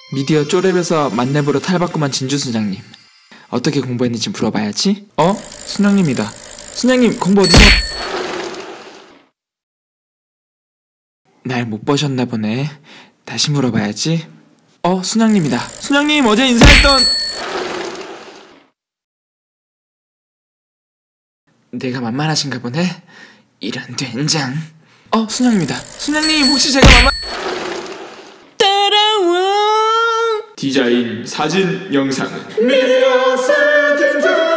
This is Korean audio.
미디어 쪼렙에서 만렙으로 탈바꿈한 진주순장님, 어떻게 공부했는지 물어봐야지. 순장님이다. 순장님, 공부 어디서? 날 못 보셨나 보네. 다시 물어봐야지. 순장님이다. 순장님, 어제 인사했던... 내가 만만하신가 보네. 이런 된장. 순장님이다. 순장님, 혹시 제가 따라와. 디자인, 사진, 영상은 미디어 센터.